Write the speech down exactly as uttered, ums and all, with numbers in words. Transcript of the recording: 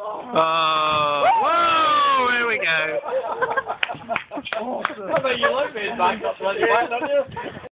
Oh, whoa, here we go. I bet you like being back up bloody way, don't you?